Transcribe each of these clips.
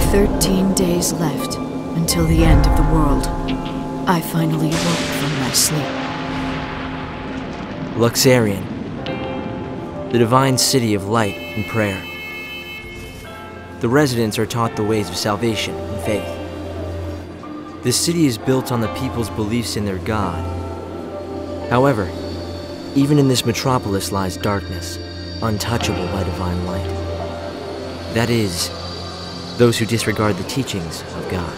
13 days left until the end of the world. I finally awoke from my sleep. Luxerion, the divine city of light and prayer. The residents are taught the ways of salvation and faith. This city is built on the people's beliefs in their God. However, even in this metropolis lies darkness, untouchable by divine light. That is, those who disregard the teachings of God.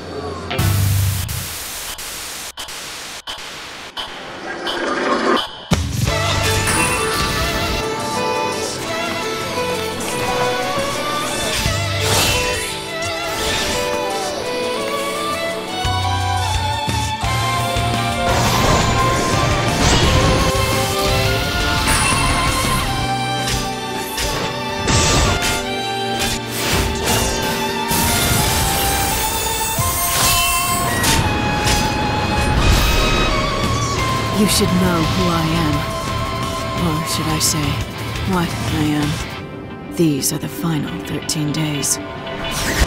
You should know who I am. Or should I say, what I am. These are the final 13 days.